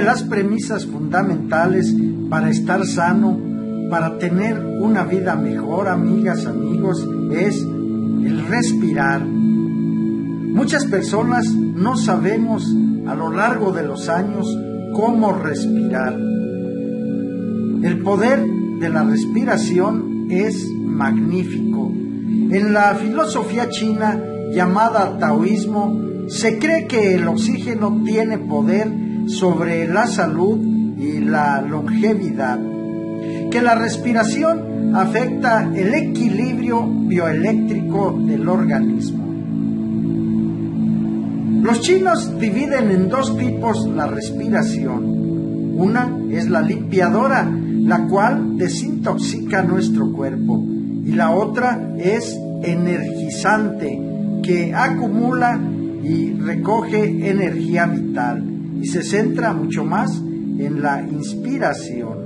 las premisas fundamentales para estar sano, para tener una vida mejor, amigas, amigos, es el respirar. Muchas personas no sabemos a lo largo de los años cómo respirar. El poder de la respiración es magnífico. En la filosofía china llamada taoísmo, se cree que el oxígeno tiene poder sobre la salud y la longevidad, que la respiración afecta el equilibrio bioeléctrico del organismo. Los chinos dividen en dos tipos la respiración. Una es la limpiadora, la cual desintoxica nuestro cuerpo, y la otra es energizante, que acumula y recoge energía vital y se centra mucho más en la inspiración.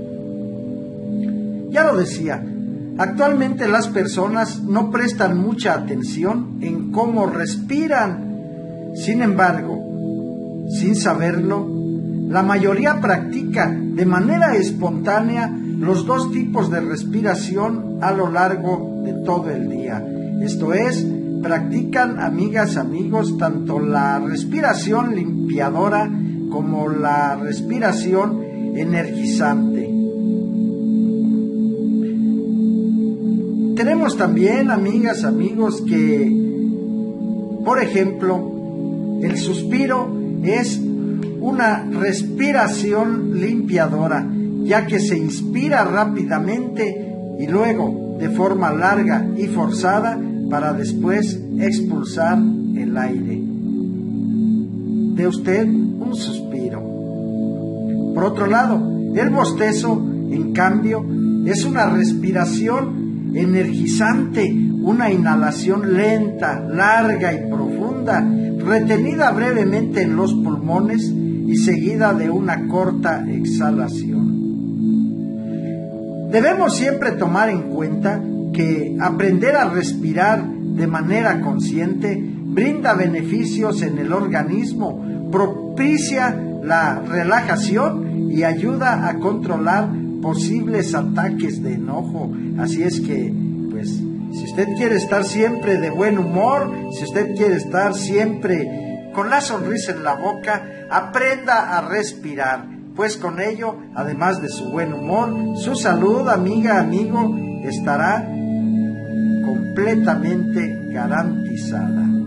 Ya lo decía, actualmente las personas no prestan mucha atención en cómo respiran. Sin embargo, sin saberlo, la mayoría practica de manera espontánea los dos tipos de respiración a lo largo de todo el día. Esto es, practican, amigas, amigos, tanto la respiración limpiadora como la respiración energizante. Tenemos también, amigas, amigos, que, por ejemplo, el suspiro es una respiración limpiadora, ya que se inspira rápidamente y luego de forma larga y forzada para después expulsar el aire. Dé usted un suspiro. Por otro lado, el bostezo, en cambio, es una respiración energizante, una inhalación lenta, larga y profunda, retenida brevemente en los pulmones y seguida de una corta exhalación. Debemos siempre tomar en cuenta que aprender a respirar de manera consciente brinda beneficios en el organismo, propicia la relajación y ayuda a controlar posibles ataques de enojo. Así es que, pues, si usted quiere estar siempre de buen humor, si usted quiere estar siempre con la sonrisa en la boca, aprenda a respirar, pues con ello, además de su buen humor, su salud, amiga, amigo, estará completamente garantizada.